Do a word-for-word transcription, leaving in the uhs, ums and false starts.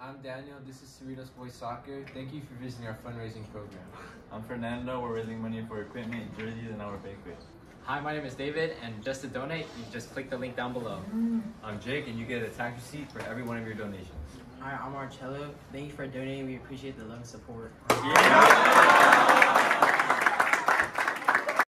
I'm Daniel. This is Cerritos Boys Soccer. Thank you for visiting our fundraising program. I'm Fernando. We're raising money for equipment, jerseys, and our banquet. Hi, my name is David, and just to donate, you just click the link down below. I'm Jake, and you get a tax receipt for every one of your donations. Hi, I'm Marcello. Thank you for donating. We appreciate the love and support. Yeah.